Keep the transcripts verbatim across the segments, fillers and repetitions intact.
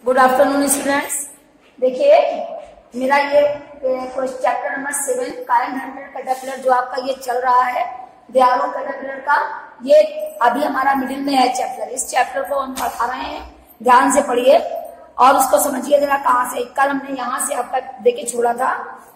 Good afternoon students. देखिए मेरा ये chapter number seven kind hearted caterpillar जो आपका ये चल रहा है दयालु कैटरपिलर का, ये अभी हमारा मिडिल में है चैप्टर। इस चैप्टर को हम पढ़ा रहे हैं, ध्यान से पढ़िए और उसको समझिए जरा कहाँ से। कल हमने यहाँ से आपका देखिए छोड़ा था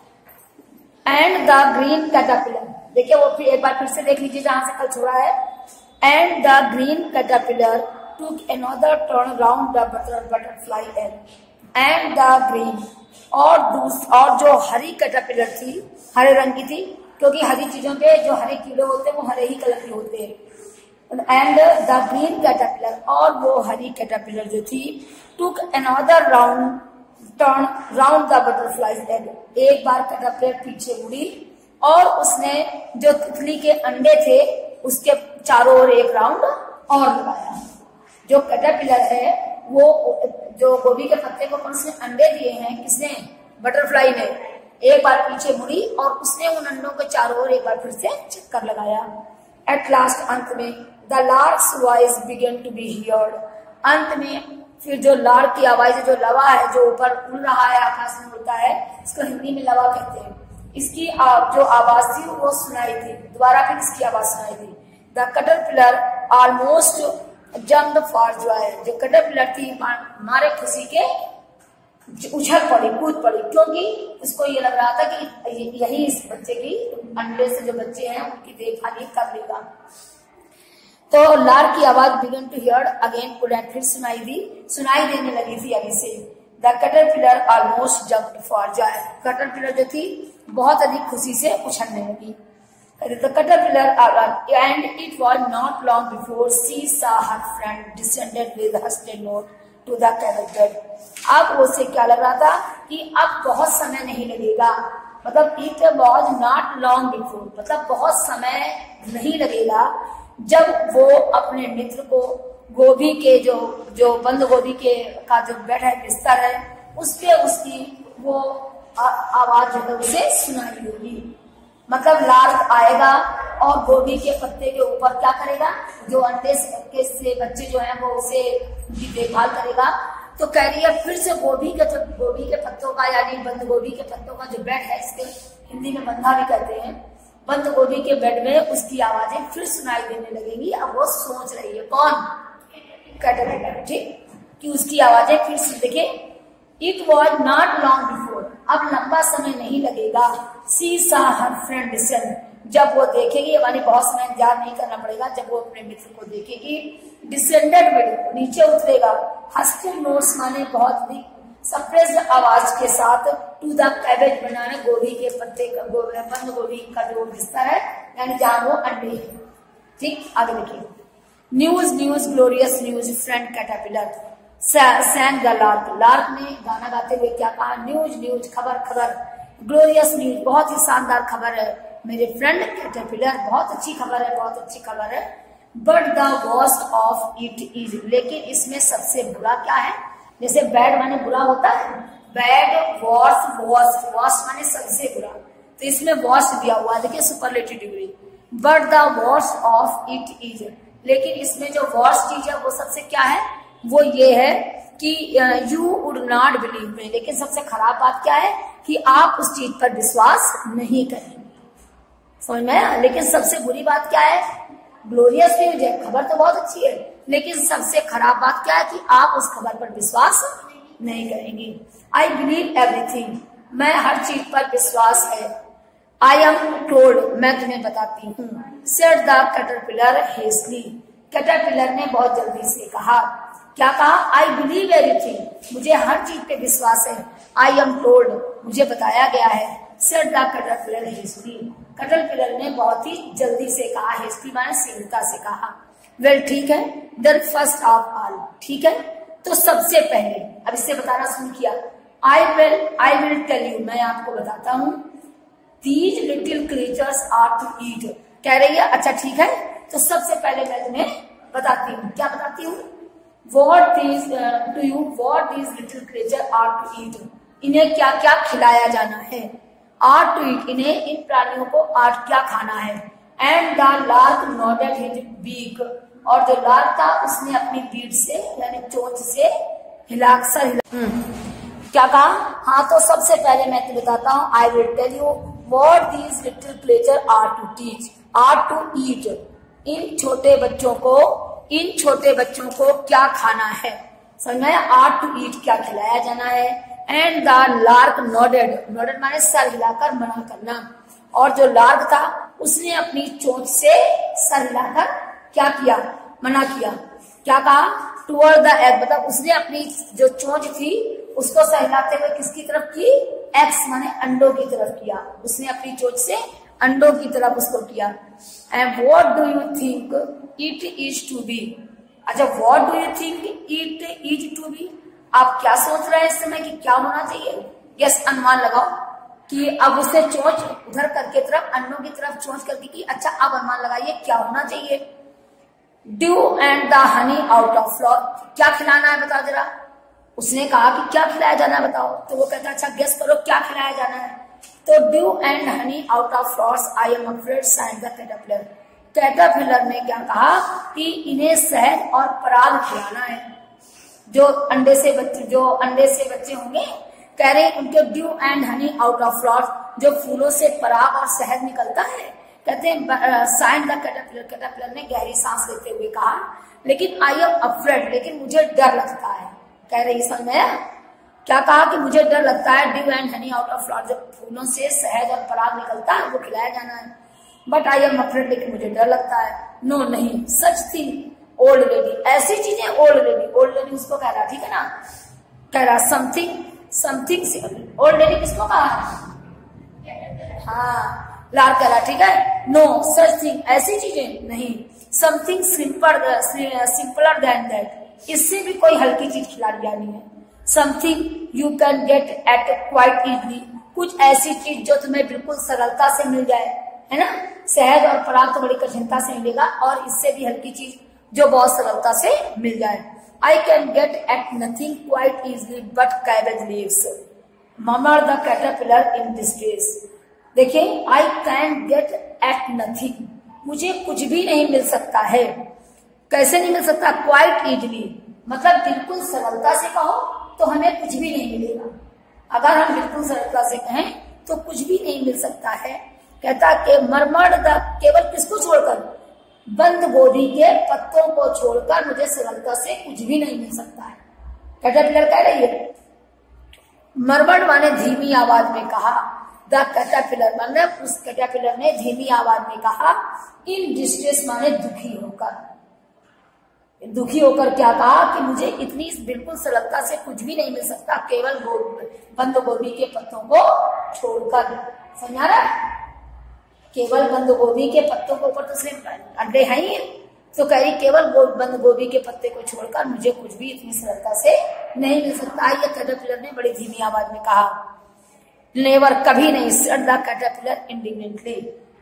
एंड द ग्रीन कैटरपिलर। देखिए वो फिर एक बार फिर से देख लीजिए जहां से कल छोड़ा है। And the green caterpillar took another turn around the butterfly egg and the green और दूस और जो हरी कैटरपिलर थी, हरे रंग की थी, क्योंकि हरी चीजों पे जो हरे कीड़े होते हैं वो हरे ही कलर के होते हैं। एंड द ग्रीन कैटरपिलर और वो हरी कैटरपिलर जो थी took another round turn round the butterfly's egg, एक बार कैटरपिलर पीछे मुड़ी और उसने जो तितली के अंडे थे उसके चारों ओर एक राउंड और लगाया। जो कैटरपिलर है वो जो गोभी के पत्ते को उसने अंडे दिए हैं, किसने? बटरफ्लाई ने। एक बार पीछे मुड़ी और उसने उन अंडों के चारों ओर एक बार फिर से चक्कर लगाया। एट लास्ट अंत में the lark's voice began to be heard, अंत में फिर जो लार्क की आवाज है, जो लवा है जो ऊपर उड़ रहा है, आकाश में उड़ता है, इसको हिंदी में लवा कहते हैं, इसकी जो आवाज थी वो सुनाई थी। दोबारा फिर इसकी आवाज सुनाई थी। The caterpillar almost jumped for joy, जो कैटरपिलर थी मारे खुशी के उछल पड़ी, कूद पड़ी, क्योंकि उसको ये लग रहा था कि यही इस बच्चे की अंडे से जो बच्चे हैं उनकी देखभाल कर लेगा। तो लार्क की आवाज began to hear again could, फिर सुनाई दी सुनाई देने लगी थी अभी से। The caterpillar almost jumped for joy, caterpillar जो थी बहुत अधिक खुशी से उछलने लगी। The caterpillar arrived, and it was not long before she saw her friend descended with husky note to the caterpillar. अब उसे क्या लग रहा था कि अब बहुत समय नहीं लगेगा, मतलब it was not long before, मतलब बहुत समय नहीं लगेगा जब वो अपने मित्र को गोभी के जो जो बंद गोभी के का जो बेड है, बिस्तर है, उस पे उसकी वो आवाज जो है उसे सुनाई होगी। मतलब लार्क आएगा और गोभी के पत्ते के ऊपर क्या करेगा, जो अंडे से, से बच्चे जो हैं वो उसे उनकी देखभाल करेगा। तो कह रही है फिर से गोभी के जो गोभी के पत्तों का यानी बंद गोभी के पत्तों का जो बेड है, इसके हिंदी में बंधा भी कहते हैं, बंद गोभी के बेड में उसकी आवाजें फिर सुनाई देने लगेंगी। अब वो सोच रही है, कौन? कैटरपिलर, ठीक, कि उसकी आवाजें फिर से। देखिए it was not long before, अब लंबा समय नहीं लगेगा। सी सा हर फ्रेंड डिसेंड, जब वो देखेगी, यानी बहुत समय इंतजार नहीं करना पड़ेगा, जब वो अपने मित्र को देखेगी। डिसेंडेड विद, नीचे उतरेगा। हस्की नोट्स माने बहुत ही सप्रेस्ड आवाज के साथ। टू द कैबेज बनाने, गोभी के पत्ते का बंद गोभी का जो बिस्तर है, यानी जहां वो अंडे है। ठीक, आगे देखिए। News news glorious news friend caterpillar sang the lark, lark ने गाना गाते हुए क्या कहा? न्यूज न्यूज, खबर खबर, ग्लोरियस न्यूज, बहुत ही शानदार खबर है मेरे फ्रेंड कैटरपिलर, बहुत अच्छी खबर है, बहुत अच्छी खबर है। But the worst of it is, लेकिन इसमें सबसे बुरा क्या है? जैसे बैड माने बुरा होता है, बैड, वर्स्ट, वर्स्ट, वर्स्ट माने सबसे बुरा, तो इसमें वर्स्ट दिया हुआ है, देखिए superlative degree. But the worst of it is, लेकिन इसमें जो वर्स्ट चीज है वो सबसे क्या है? वो ये है कि यू वुड नॉट बिलीव में, लेकिन सबसे खराब बात क्या है कि आप उस चीज पर विश्वास नहीं करेंगे। समझ में आया? लेकिन सबसे बुरी बात क्या है? ग्लोरियस न्यूज है, खबर तो बहुत अच्छी है, लेकिन सबसे खराब बात क्या है कि आप उस खबर पर विश्वास नहीं करेंगे। आई बिलीव एवरीथिंग, मैं हर चीज पर विश्वास है। आई एम टोल्ड, मैं तुम्हें बताती हूँ। Said the caterpillar hastily, caterpillar ने बहुत जल्दी से कहा। क्या कहा? आई बिलीव एवरीथिंग, मुझे हर चीज पे विश्वास है। आई एम टोल्ड, मुझे बताया गया है। Said the caterpillar hastily, caterpillar ने बहुत ही जल्दी से कहा, हेस्टली माने शीघ्रता से कहा। वेल well, ठीक है। देन फर्स्ट ऑफ ऑल, ठीक है, तो सबसे पहले, अब इससे बताना शुरू किया। I will I will tell you, मैं आपको बताता हूँ। These little creatures are to eat, कह रही है अच्छा ठीक है, तो सबसे पहले मैं तुम्हें बताती हूँ। क्या बताती हूँ? What these uh, to you what these little creatures are to eat, इन्हें क्या क्या खिलाया जाना है। are to eat, इन्हें इन प्राणियों को आज क्या खाना है। and the lark nodded his beak, और जो लार्क था उसने अपनी बीट से यानी चोंच से हिला सर हिला क्या कहा? हाँ, तो सबसे पहले मैं तो बताता हूँ, I will tell you what these little creature are to teach, are to eat. इन छोटे बच्चों को इन छोटे बच्चों को क्या खाना है, समझ में? आर टू ईट, क्या खिलाया जाना है। And the lark nodded, nodded माने सर हिलाकर मना करना, और जो लार्क था उसने अपनी चोंच से सर हिलाकर क्या किया? मना किया। क्या कहा? टुवर्ड द एग, मतलब उसने अपनी जो चोंच थी उसको सर हिलाते हुए किसकी तरफ की? एग्स माने अंडों की तरफ किया। उसने अपनी चोंच से अंडों की तरफ उसको किया। And what do you think it is to be? अच्छा, what do you think it is to be? आप क्या सोच रहे हैं इस समय कि क्या होना चाहिए? यस, अनुमान लगाओ कि अब उसे चोंच उधर करके तरफ अंडों की तरफ चोंच करके की। अच्छा, अब अनुमान लगाइए क्या होना चाहिए? Dew and the honey out of flower, क्या खिलाना है बताओ जरा। उसने कहा कि क्या खिलाया जाना है बताओ, तो वो कहता अच्छा गेस करो क्या खिलाया जाना है। तो dew and honey out of flowers I am afraid sighed the caterpillar, caterpillar ने क्या कहा कि इन्हें शहद और पराग खिलाना है। जो अंडे से बच्चे जो अंडे से बच्चे होंगे, कह रहे उनके dew and honey out of flowers, जो फूलों से पराग और शहद निकलता है, कहते हैं साइड द कैटरपिलर, कैटरपिलर ने गहरी सांस लेते हुए कहा लेकिन आई एम अफ्रेड, लेकिन मुझे डर लगता है। कह रही समझ में क्या कहा कि मुझे डर लगता है। Dew and honey out of flower, जब फूलों से शहद और पराग निकलता है वो खिलाया जाना है। बट आई एम अफ्रेड, लेकिन मुझे डर लगता है। नो no, नहीं, सच थिंग ओल्ड लेडी, ऐसी चीजें ओल्ड लेडी, ओल्ड लेडी उसको कह रहा, ठीक है ना, कह रहा समथिंग समथिंग। ओल्ड लेडी किसको कहा? हाँ, लार कह रहा, ठीक है। नो सच थिंग, ऐसी चीजें नहीं। Something simple simpler than that, इससे भी कोई हल्की चीज खिला जानी है। Something you can get at quite easily, कुछ ऐसी चीज जो तुम्हें बिल्कुल सरलता से मिल जाए, है ना। शहद और पराग तो बड़ी कठिनता से मिलेगा, और इससे भी हल्की चीज जो बहुत सरलता से मिल जाए। I can get at nothing quite easily but cabbage leaves, murmured the caterpillar in distress. देखिए, I can get at nothing, मुझे कुछ भी नहीं मिल सकता है। कैसे नहीं मिल सकता? क्वाइट इजली, मतलब बिल्कुल सरलता से कहो तो हमें कुछ भी नहीं मिलेगा। अगर हम बिल्कुल सरलता से कहें तो कुछ भी नहीं मिल सकता है। कहता कि मरमर द, केवल किसको छोड़कर? बंद गोभी के पत्तों को छोड़कर मुझे सरलता से कुछ भी नहीं मिल सकता है। कैटरपिलर कह रही है। मरमर माने धीमी आवाज में कहा, द कैटरपिलर माने उस कैटरपिलर ने धीमी आवाज में कहा, इन डिस्ट्रेस माने दुखी होकर। दुखी होकर क्या कहा कि मुझे इतनी बिल्कुल सरलता से कुछ भी नहीं मिल सकता, केवल बंद गोभी के पत्तों को छोड़कर। समझा रहा? केवल बंद गोभी के पत्तों के ऊपर तो सिर्फ अंडे हैं ही, तो कह रही केवल बंद गोभी के पत्ते को छोड़कर मुझे कुछ भी इतनी सरलता से नहीं मिल सकता। ये कैटरपिलर ने बड़ी धीमी आवाज में कहा। नेवर, कभी नहीं, सेड द कैटरपिलर इंडिग्नेंटली,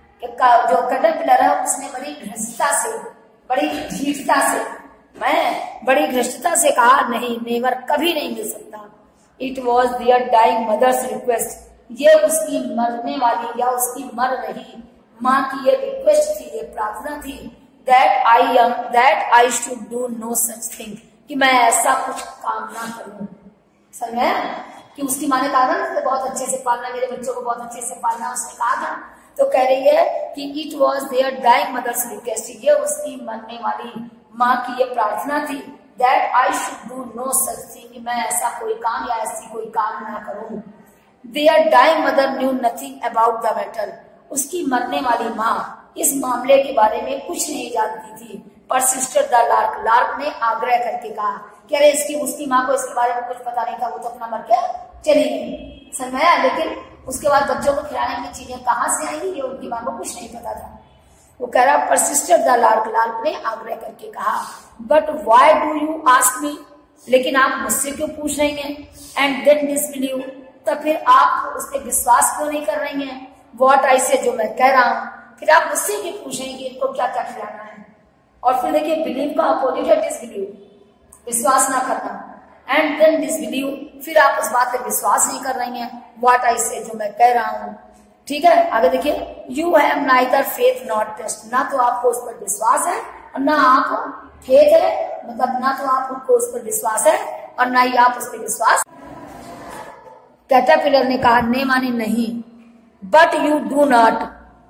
जो कैटरपिलर है उसने बड़ी घृष्टता से, बड़ी ढीठता से, मैं बड़ी घृष्टता से कहा, नहीं, नेवर, कभी नहीं मिल सकता। It was their dying mother's request, ये उसकी मरने वाली या उसकी मर रही माँ की ये रिक्वेस्ट थी, ये प्रार्थना थी। That I am that I should do no such thing, कि मैं ऐसा कुछ काम ना करूं। समझ कि उसकी माँ ने कहा ना तो बहुत अच्छे से पालना, मेरे बच्चों को बहुत अच्छे से पालना, उसने कहा था। तो कह रही है कि it was their dying mother's request, ये उसकी मरने वाली माँ की ये प्रार्थना थी। That I should do no such thing, कि मैं ऐसा कोई काम या ऐसी कोई काम ना करूं। Their dying mother knew nothing about the matter, उसकी मरने वाली माँ इस मामले के बारे में कुछ नहीं जानती थी। परसिस्टेड द लार्क, लार्क ने आग्रह करके कहा कि अरे इसकी उसकी माँ को इसके बारे में कुछ पता नहीं था, वो तो अपना मर के चली गई। समझ में आया? लेकिन उसके बाद बच्चों को खिलाने की चीजें कहाँ से आएंगी, ये उनकी माँ को कुछ नहीं पता था। वो कह रहा परसिस्टेड द लार्क, लार्क ने आग्रह करके कहा, but why do you ask me, लेकिन आप मुझसे क्यों पूछ रही हैं? एंड देन डिसबिलीव, तब फिर आप उस पर विश्वास क्यों नहीं कर रही हैं? व्हाट आई से, जो मैं कह रहा हूँ, फिर आप मुझसे क्यों पूछ रही हैं कि इनको क्या क्या खिलाना है? और फिर देखिए, बिलीव का अपोजिट है डिसबिलीव, विश्वास ना करना। एंड देन डिसबिलीव, फिर आप उस बात पर विश्वास नहीं कर रही हैं। व्हाट आई से, जो मैं कह रहा हूँ। ठीक है, आगे देखिए, you have neither faith not trust, ना तो आपको उस पर विश्वास है और ना आप फेथ है, मतलब ना तो आपको उस पर विश्वास है और ना ही आप उस पर विश्वास। कैटरपिलर ने कहा, नहीं माने नहीं, but you do not,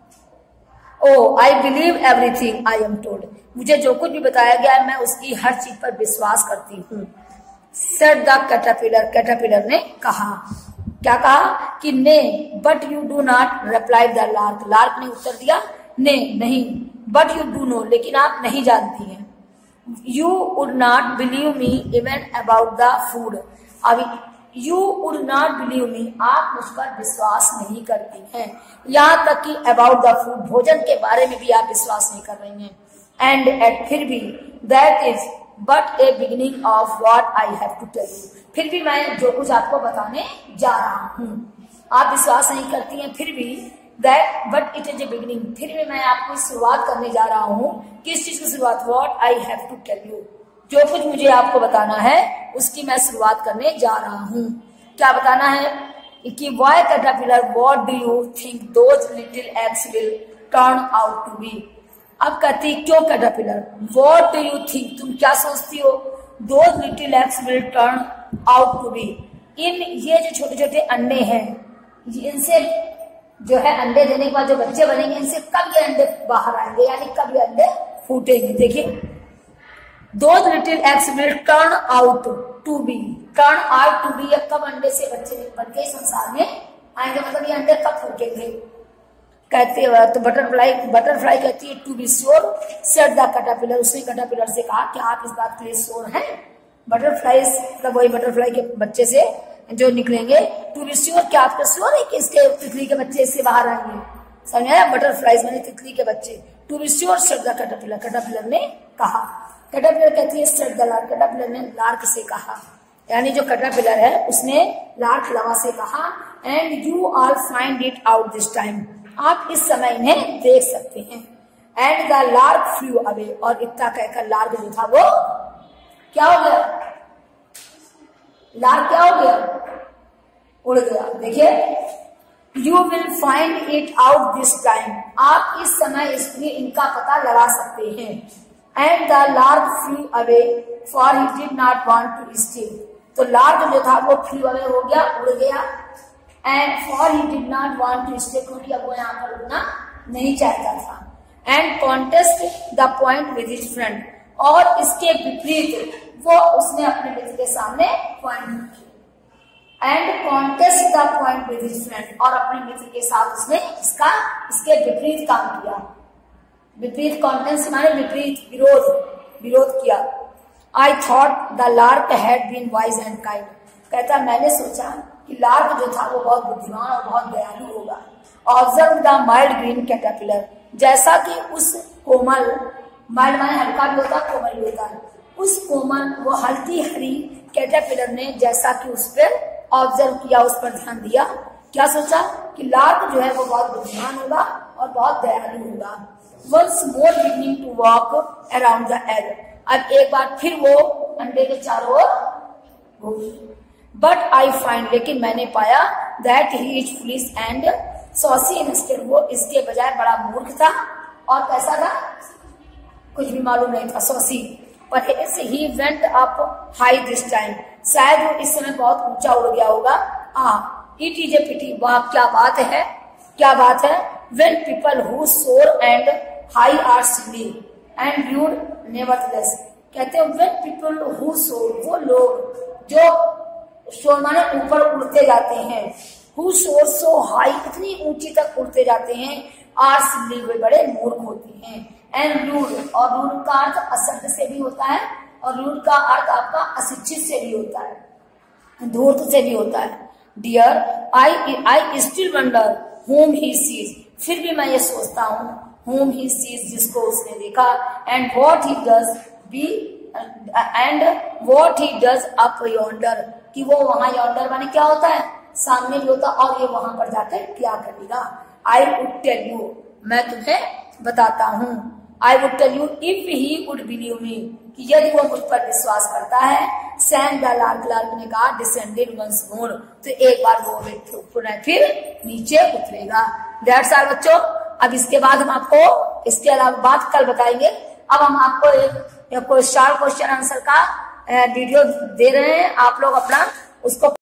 oh I believe everything I am told, मुझे जो कुछ भी बताया गया है मैं उसकी हर चीज पर विश्वास करती हूँ। सेड द कैटरपिलर, कैटरपिलर ने कहा, क्या कहा कि ने, but you do not, replied the lark, lark ने उत्तर दिया ने नहीं, बट यू डू नो, लेकिन आप नहीं जानती हैं, you would not believe me even about the food, अभी you would not believe me, आप मुझ पर विश्वास नहीं करती हैं, यहाँ तक कि अबाउट द फूड, भोजन के बारे में भी आप विश्वास नहीं कर रही हैं। एंड एट, फिर भी, that is but a beginning of what I have to tell you, फिर भी मैं जो कुछ आपको बताने जा रहा हूँ, आप विश्वास नहीं करती हैं, फिर भी that but it is a beginning, फिर भी मैं आपको शुरुआत करने जा रहा हूँ। किस चीज की शुरुआत? What I have to tell you, जो कुछ मुझे आपको बताना है उसकी मैं शुरुआत करने जा रहा हूँ। क्या बताना है कि why caterpillar what do you think those little eggs will turn out to be, अब कहती क्यों caterpillar, what do you think, तुम क्या सोचती हो, those little eggs will turn out to be, इन ये जो छोटे छोटे अंडे हैं, इनसे जो है अंडे देने के बाद जो बच्चे बनेंगे, इनसे कब ये अंडे बाहर आएंगे, यानी कब ये अंडे फूटेंगे। देखिए, those little eggs will turn out to be, turn out to be, या कब अंडे से बच्चे बन के संसार में आएंगे, मतलब ये अंडे कब फूटेंगे। कहते हैं तो बटरफ्लाई बटरफ्लाई कहती है to be sure, said the caterpillar, उसने कैटरपिलर से कहा कि आप इस बात के लिए श्योर हैं। बटरफ्लाई मतलब वही बटरफ्लाई के बच्चे से जो निकलेंगे, टू बी श्योर, क्या आपको श्योर है कि इसके तितली के बच्चे इससे बाहर आएंगे, समझ आया, बटरफ्लाइज मैंने तितली के बच्चे, to be sure said the caterpillar, caterpillar ने कहा। कैटरपिलर कहती है सेड द लार्क, कैटरपिलर ने लार्क से कहा, यानी जो कैटरपिलर है उसने लार्क लवा से कहा, and you all find it out this time, आप इस समय इन्हें देख सकते हैं। And the lark flew away, और इतना कहकर लार्क जो था वो क्या हो गया, लार्क क्या हो गया, उड़ गया। देखिए, you will find it out this time, आप इस समय इसमें इनका पता लगा सकते हैं। And the lark flew away for he did not want to stay, तो लार्क जो था वो फ्लू अवे हो गया, उड़ गया, and for he did not want to stay, क्योंकि अब वो यहाँ पर रुकना नहीं चाहता था। And contest the point with his friend, और इसके विपरीत वो उसने अपने मित्र के सामने पॉइंट रखी, and contest the point with his friend, और अपने मित्र के साथ उसने इसका इसके विपरीत काम किया। विपरीत कॉन्टेस्ट माने विपरीत, विरोध, विरोध किया। I thought the lark had been wise and kind, कहता मैंने सोचा कि लार्क जो था वो बहुत बुद्धिमान और बहुत दयालु होगा। Observe the mild green caterpillar, जैसा कि उस कोमल, माइल्ड माने हल्का भी होता है, कोमल भी होता है, उस कोमल वो हल्की हरी कैटरपिलर ने जैसा कि उस पर ऑब्जर्व किया, उस पर ध्यान दिया, क्या सोचा कि लार्क जो है वो बहुत बुद्धिमान होगा और बहुत दयालु होगा। Once more beginning to walk around the egg, अब एक बार फिर वो अंडे के चारों ओर घूमी। बट आई फाइंड, लेकिन मैंने पाया, that he is foolish and saucy instead, वो इसके बजाय बड़ा मूर्ख था और कैसा था, कुछ भी मालूम नहीं था, सॉसी। पर he went up high this time, शायद वो इस समय बहुत ऊंचा उड़ गया होगा। आ इट इज ए पिटी, वाह क्या बात है, क्या बात है। When people who soar and high are silly and booed nevertheless, कहते हैं व्हेन पीपल हु सोर, वो लोग जो शोर माने ऊपर उड़ते जाते हैं, हु सोर सो हाई, इतनी ऊंची तक उड़ते जाते हैं, आर सिली, वे बड़े मूर्ख होते हैं। एंड रूड, और रूड का अर्थ असभ्य से भी होता है, और रूड का अर्थ आपका अशिक्षित से भी होता है, धूर्त से भी होता है। Dear I I still wonder whom he sees, फिर भी मैं ये सोचता हूँ whom he sees, जिसको उसने देखा, and what he does be and what he does up yonder, कि वो वहां yonder माने क्या होता है, सामने भी होता, और ये वहां पर जाकर क्या करेगा। I would tell you, मैं तुम्हें बताता हूँ, I would tell you if he would believe me, कि यदि वो मुझ पर विश्वास करता है। सैन द लार्क, लार्क ने कहा डिसेंडेड वंस मोर, तो एक बार वो पुनः फिर नीचे उतरेगा। दैट्स ऑल बच्चों, अब इसके बाद हम आपको इसके अलावा बात कल बताएंगे। अब हम आपको एक, एक शॉर्ट क्वेश्चन आंसर का वीडियो दे रहे हैं, आप लोग अपना उसको